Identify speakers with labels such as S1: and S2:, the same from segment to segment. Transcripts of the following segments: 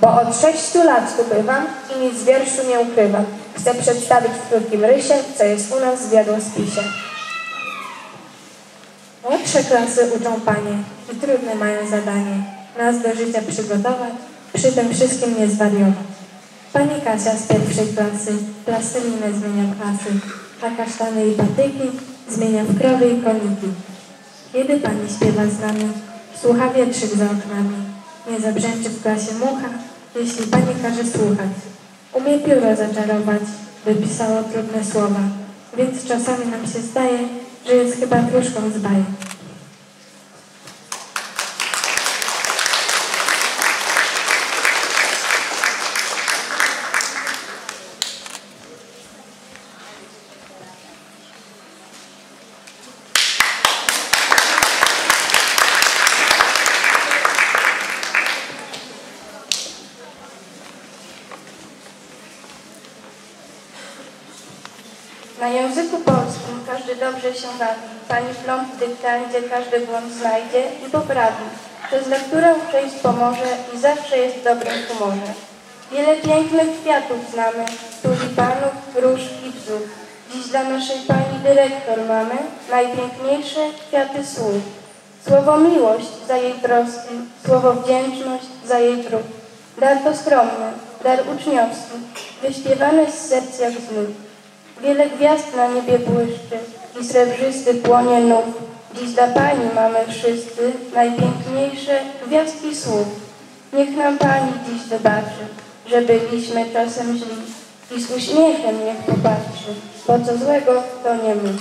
S1: bo od 6 lat tu bywam i nic z wierszu nie ukrywam. Chcę przedstawić w krótkim rysie, co jest u nas w jadłospisie. Młodsze klasy uczą panie i trudne mają zadanie nas do życia przygotować, przy tym wszystkim nie zwariować. Pani Kasia z pierwszej klasy plastelinę zmienia w klasy, a kasztany i patyki zmienia w krowy i koniki. Kiedy pani śpiewa z nami, słucha wietrzyk za oknami, nie zabrzęczy w klasie mucha, jeśli pani każe słuchać. Umie pióro zaczarować, by pisało trudne słowa, więc czasami nam się zdaje, że jest chyba wróżką z bajek.
S2: Na języku polskim każdy dobrze się bawi. Pani Pląd w dyktandzie każdy błąd znajdzie i poprawi. Przez lekturę przejść pomoże i zawsze jest w dobrym humorze. Wiele pięknych kwiatów znamy, tulipanów, róż i bzów. Dziś dla naszej pani dyrektor mamy najpiękniejsze kwiaty słów. Słowo miłość za jej troski, słowo wdzięczność za jej trud. Dar to skromny, dar uczniowski, wyśpiewany z serc jak znów. Wiele gwiazd na niebie błyszczy i srebrzysty płonie nów. Dziś dla pani mamy wszyscy najpiękniejsze gwiazdki słów. Niech nam pani dziś wybaczy, że byliśmy czasem źli i z uśmiechem niech popatrzy, bo co złego to nie my.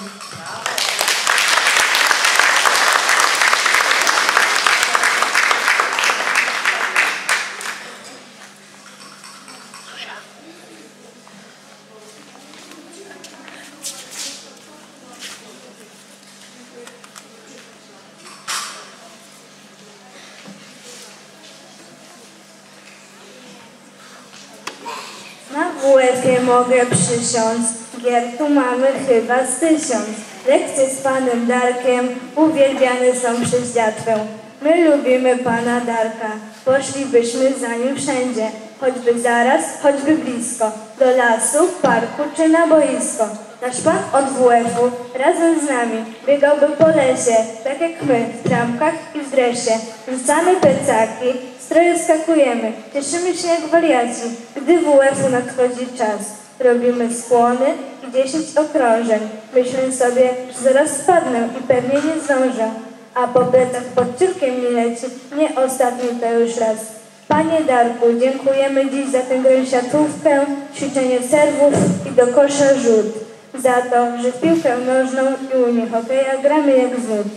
S3: Na WF-ie mogę przysiąc, gier tu mamy chyba z 1000. Lekcje z panem Darkiem uwielbiane są przez dziatwę. My lubimy pana Darka, poszlibyśmy za nim wszędzie, choćby zaraz, choćby blisko, do lasu, parku czy na boisko. Nasz pan od WF-u razem z nami biegałby po lesie, tak jak my, w trampkach i w dresie. Rzucamy plecaki, stroje skakujemy, cieszymy się jak wariaci, gdy WF-u nadchodzi czas. Robimy skłony i 10 okrążeń. Myślę sobie, że zaraz spadnę i pewnie nie zdążę. A po plecach pod ciurkiem mi leci, nie ostatni to już raz. Panie Darku, dziękujemy dziś za tę gęsiatówkę, ćwiczenie serwów i do kosza rzut. Za to, że w piłkę nożną i unię hokeja gramy jak z nut.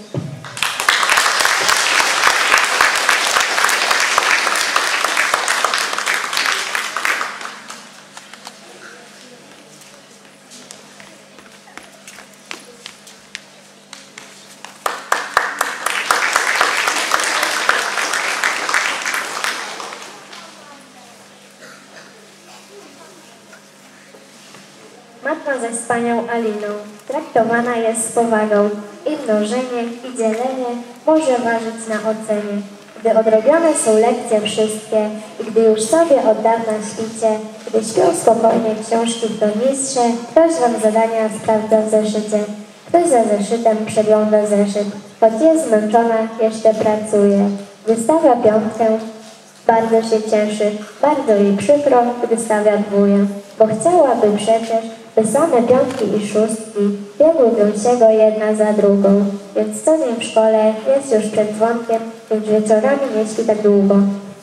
S4: Matma ze z panią Aliną traktowana jest z powagą i mnożenie i dzielenie może ważyć na ocenie. Gdy odrobione są lekcje wszystkie i gdy już sobie od dawna śpicie, gdy śpią spokojnie książki w tornistrze, ktoś wam zadania sprawdza w zeszycie. Ktoś za zeszytem przegląda zeszyt, choć jest zmęczona, jeszcze pracuje. Wystawia piątkę, bardzo się cieszy, bardzo jej przykro, gdy stawia dwóję, bo chciałaby przecież, by same piątki i szóstki biegły gąsiego jedna za drugą, więc co dzień w szkole jest już przed dzwonkiem, więc wieczorami nie śpi tak długo.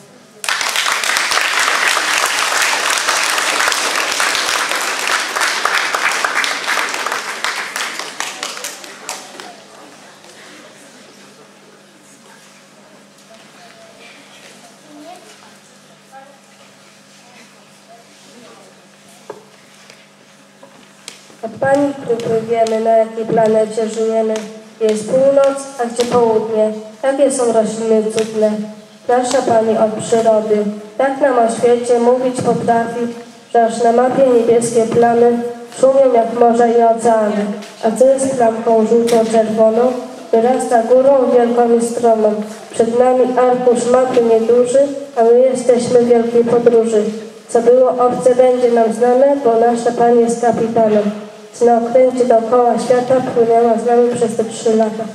S2: Od pani Krupy wiemy, na jakiej planecie żyjemy. Jest północ, a gdzie południe. Takie są rośliny cudne. Nasza pani od przyrody. Tak nam o świecie mówić potrafi, że aż na mapie niebieskie plamy szumią jak morze i oceany. A co jest plamką żółto-czerwoną? wyrasta górą wielką i stromą. Przed nami arkusz mapy nieduży, a my jesteśmy w wielkiej podróży. Co było obce będzie nam znane, bo nasza Pani jest kapitanem. Na okręcie dookoła świata płynęła z nami przez te 3 lata.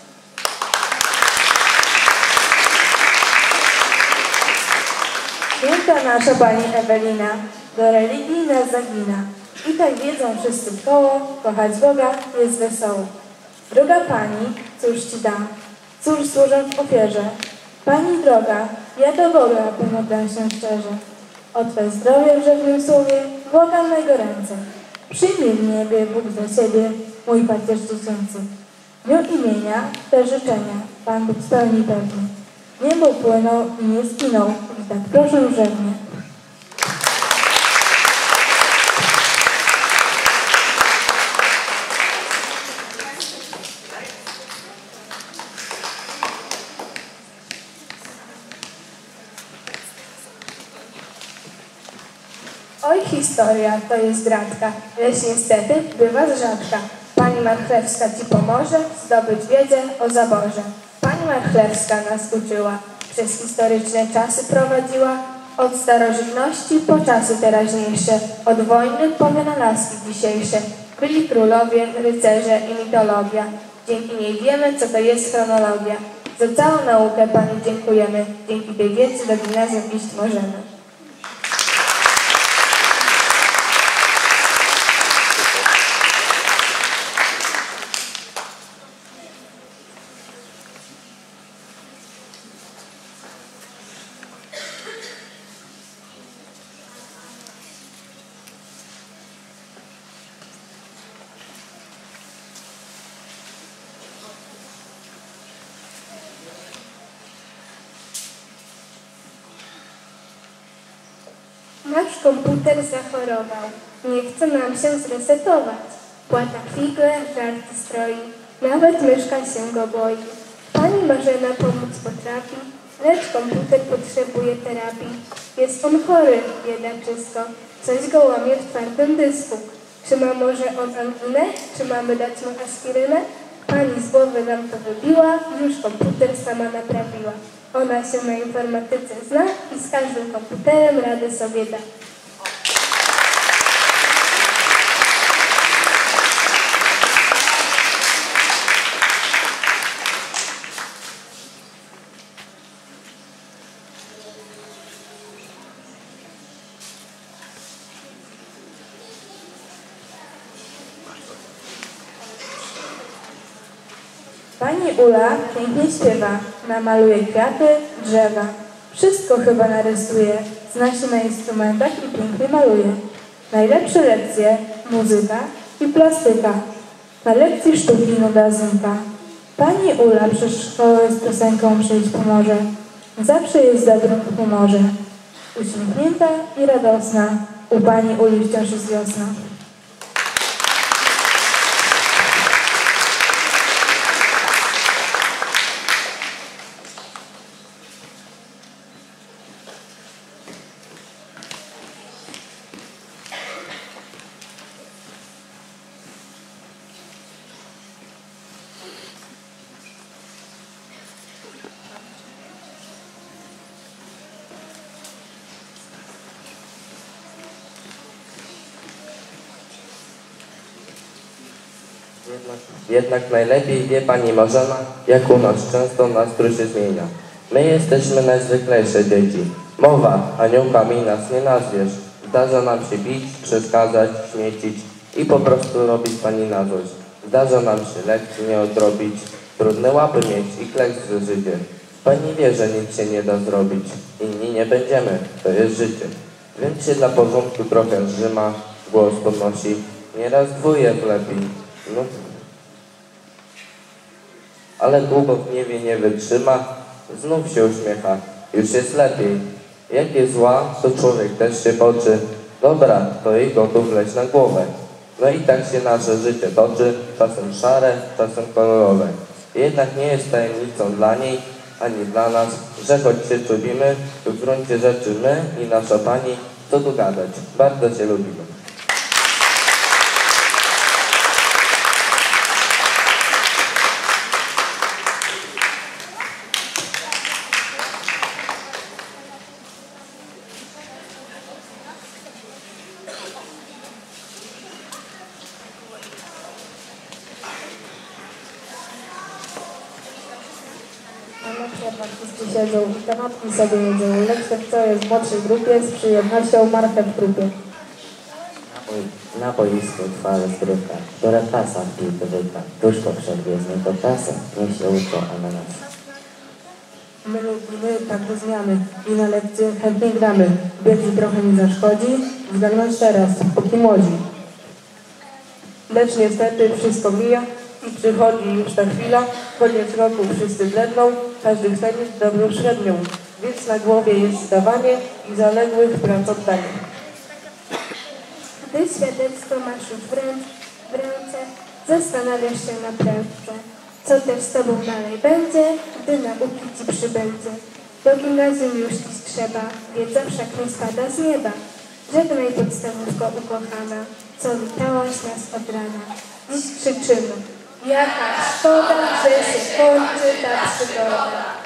S1: Święta nasza Pani Ewelina, do religii nas zagina. I tak wiedzą wszyscy w koło, kochać Boga jest wesoło. Droga Pani, cóż Ci dam? Cóż służę w ofierze? Pani droga, ja do Boga pomodlę się szczerze. O Twe zdrowie w rzewnym słowie błagam na Jego ręce. Przyjmij w niebie Bóg za siebie, mój Pacierz dziecięcy. W dniu imienia te życzenia Pan Bóg spełni pewnie. Niebo płynął i nie skinął, i tak proszę rzewnie.
S3: Oj, historia to jest gratka, lecz niestety bywa rzadka. Pani Marchlewska Ci pomoże zdobyć wiedzę o zaborze. Pani Marchlewska nas uczyła, przez historyczne czasy prowadziła, od starożytności po czasy teraźniejsze, od wojny po wynalazki dzisiejsze. Byli królowie, rycerze i mitologia. Dzięki niej wiemy, co to jest chronologia. Za całą naukę Pani dziękujemy. Dzięki tej wiedzy do gimnazjum iść możemy.
S2: Nasz komputer zachorował. Nie chce nam się zresetować. Płata figle, żarty stroi. Nawet myszka się go boi. Pani Marzena pomóc potrafi, lecz komputer potrzebuje terapii. Jest on chory, biedaczysko. Coś go łamie w twardym dysku. Czy ma może on anginę? Czy mamy dać mu aspirynę? Pani z głowy nam to wybiła, już komputer sama naprawiła. Ona się na informatyce zna i z każdym komputerem radę sobie da.
S1: Pani Ula pięknie śpiewa, namaluje kwiaty, drzewa. Wszystko chyba narysuje, zna się na instrumentach i pięknie maluje. Najlepsze lekcje muzyka i plastyka. Na lekcji sztuki nuda zynka. Pani Ula przez szkołę z piosenką przyjść pomoże. Zawsze jest w dobrym humorze. Uśmiechnięta i radosna, u Pani Uli wciąż jest wiosna.
S5: Jednak najlepiej wie Pani Marzena, jak u nas często nastrój się zmienia. My jesteśmy najzwyklejsze dzieci. Mowa, aniołkami nas nie nazwiesz. Zdarza nam się bić, przeszkadzać, śmiecić i po prostu robić Pani na złość. Zdarza nam się lekcji nie odrobić, trudne łapy mieć i klęsk w życie. Pani wie, że nic się nie da zrobić. Inni nie będziemy, to jest życie. Więc się dla porządku trochę zżyma, głos podnosi, nieraz dwóje lepiej. No. Ale długo w gniewie nie wytrzyma, znów się uśmiecha, już jest lepiej. Jak jest zła, to człowiek też się poczy. Dobra, to i gotów leć na głowę. No i tak się nasze życie toczy, czasem szare, czasem kolorowe. Jednak nie jest tajemnicą dla niej, ani dla nas, że choć się czubimy, to w gruncie rzeczy my i nasza Pani, co tu gadać, bardzo się lubimy.
S6: Wszyscy siedzą i kanapki sobie jedzą. Lekcje co jest w młodszej grupie z przyjemnością marchew w trupie.
S7: Na boisku trwa rozgrywka, która klasa w piłkę wygra. Tuż po przerwie z niego klasa, niech się uczą ananas.
S6: My lubimy tak do zmiany i na lekcje chętnie gramy. Biegi trochę mi zaszkodzi, względność teraz, póki młodzi. Lecz niestety wszystko mija i przychodzi już ta chwila, koniec roku wszyscy bledną, każdy chce mieć dobrą średnią, więc na głowie jest zdawanie i zaległych prac oddanie.
S3: Gdy świadectwo masz już w ręce, zastanawiasz się naprawdę, co też z tobą dalej będzie, gdy nauki ci przybędzie. Do gimnazjum już dziś trzeba, wiedza wszak nie spada z nieba. Żegnaj podstawówko ukochana, co witałaś nas od rana. Dziś krzyczymy, jaka szkoda, że się kończy ta przygoda.